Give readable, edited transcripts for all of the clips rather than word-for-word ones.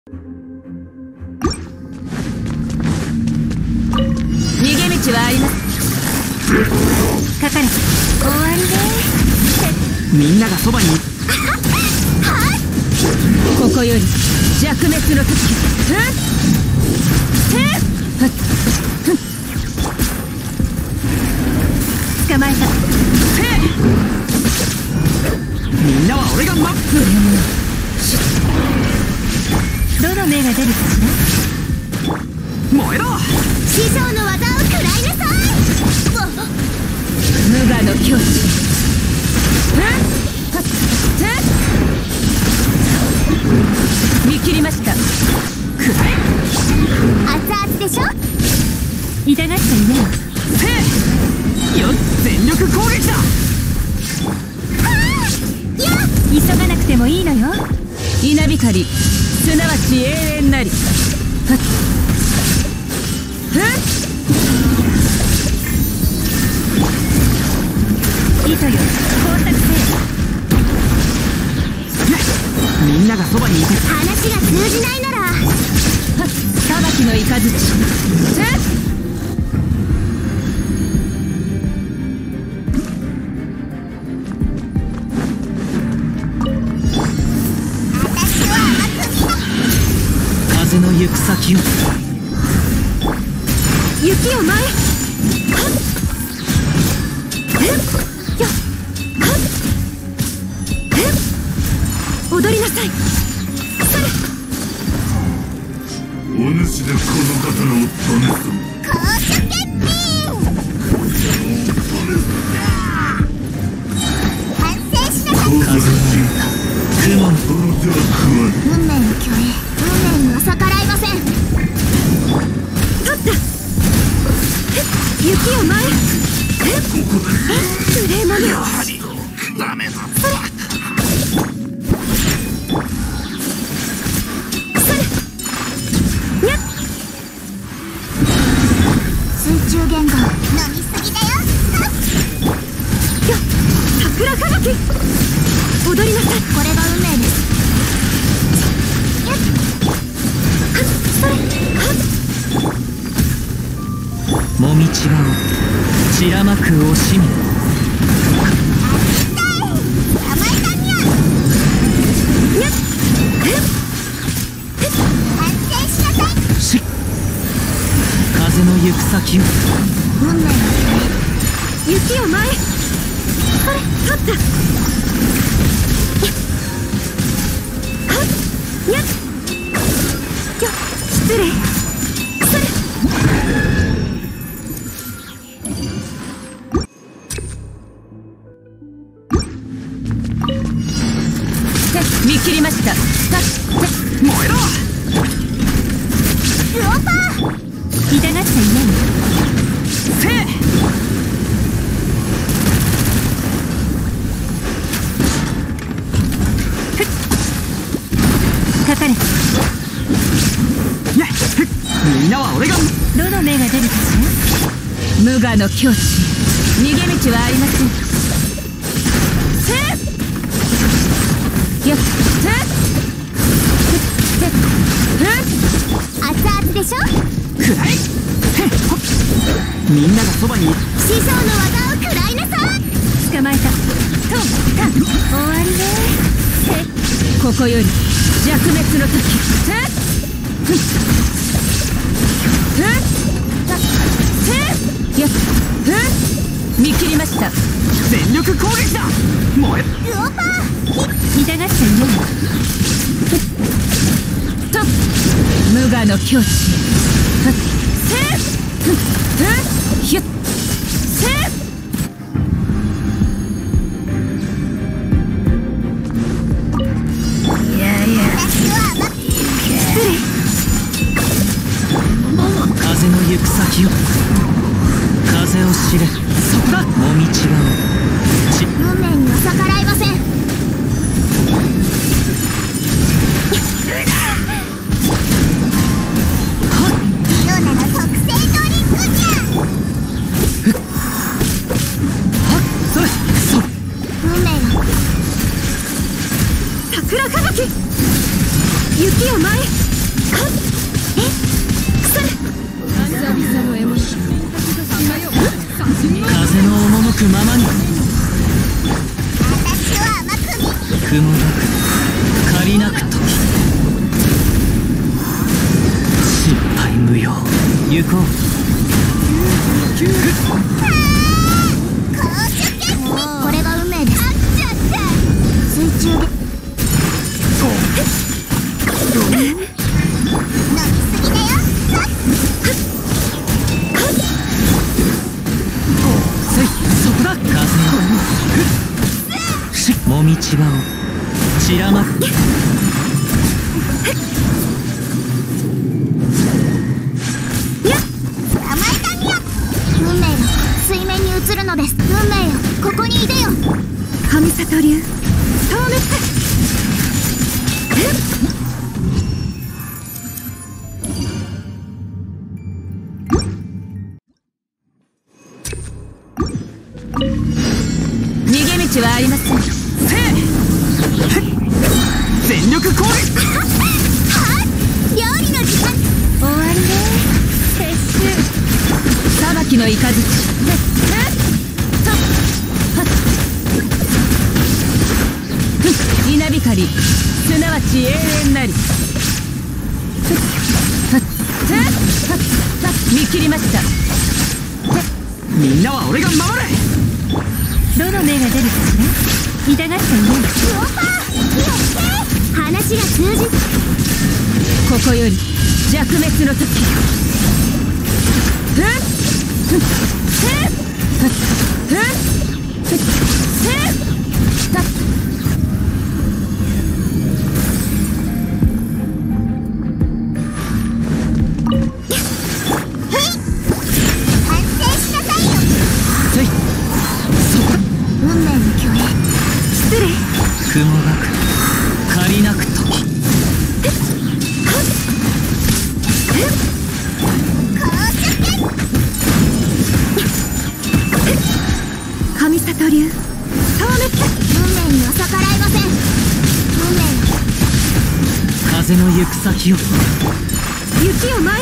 逃げ道はあります。かかれ。終わりね。 みんながそばに。 ここより弱滅の時。捕まえた。 みんなは俺が待つ。 どの目が出るかしら。 燃えろ。 師匠の技を食らいなさい。無我の境地。見切りました。 くらえ。 熱々でしょ。痛がっちゃいない。 よっ、全力攻撃だ。 急がなくてもいいのよ。稲光、すなわち永遠なり。糸よ、工作せよ。 みんながそばにいて。 話が通じないなら裁きの雷。 風の行く先を。 雪を舞え。踊りなさい。 お主でこの刀を試す。 公主決定。完成しなさい。 風の雲のその手は食わぬ。 運命の巨栄、運命には逆らいません。取った。雪を舞え。無礼者。 やはりダメだ。 水中言語飲みすぎだよ。桜吹雪。踊りなさい。これが運命です。 もみちばを散らまく惜しみ。 甘えたにゃ。反省しなさい。 し風の行く先を。 運命の雪を舞え。これ取った。失礼。見切りました。 燃えろ。 ルオパー。痛がっちゃいない。 せえ。 かかれ。 みんなは俺が。 どの目が出るかしら。無我の境地。逃げ道はありません。熱々でしょ。 くらえ。みんながそばに。 師匠の技を食らいなさい。捕まえた。終わりね。ここより弱滅の時。見切りました。 全力攻撃だ。燃え。 ルオパー。痛がっちゃいない。無我の境地。 風の行く先を。風を知れ。そこだ。もみちばを。 運命には逆らいません。リオナの特製ドリンクじゃ。 それ。 運命よ。桜吹雪。雪を舞え。 行こう。 これが運命です。水中でそこだ。風もみちばを散らまく。 運命が水面に映るのです。運命よ、ここにいでよ。神里流消滅。逃げ道はありません。 全力攻撃。 料理の時間終わりね。撤収。裁きの雷。稲光、すなわち永遠なり。見切りました。 みんなは俺が守れ。 どの目が出るかしら。痛がっていない。話が通じ。ここより弱滅の時。 雲がく借りなく時。 神里流消滅。運命には逆らえません。運命よ、 風の行く先を。 雪を前。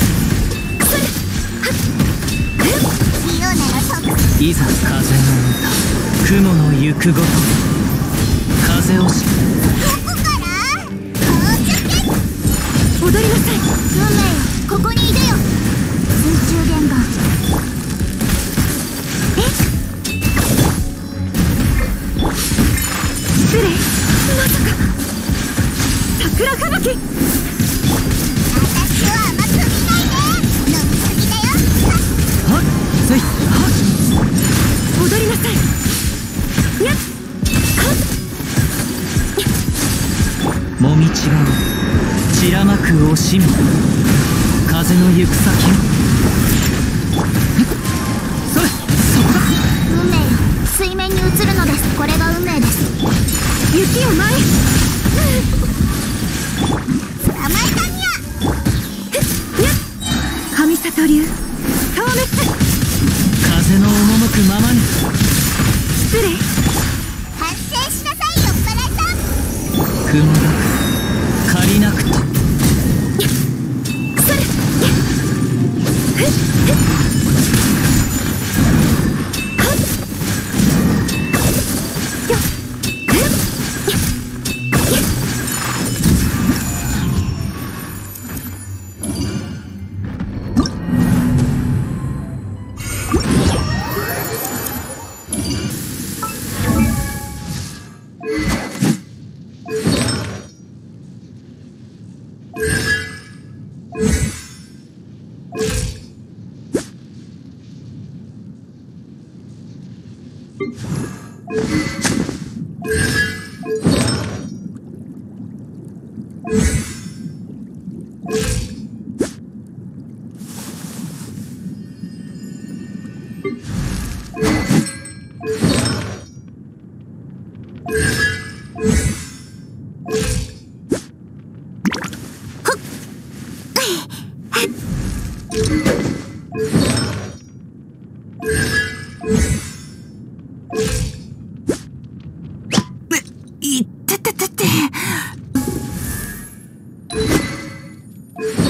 いざ風の歌、雲の行くごと風をし。 踊りなさい。運命よ、ここにいでよ。水中玄関。失礼。まさか桜吹雪。私は甘く見ないで。飲みすぎだよ。 はっせいはっ。 踊りなさい。やっもみちばを散らまく惜しみ。風の行く先を。そこだ。 運命よ、水面に映るのです。これが運命です。雪を前。捕まえたにゃ。神里流消滅。 風の赴くままに。 失礼。反省しなさい、酔っ払いさん。 雲がく借りなくと。いってててて。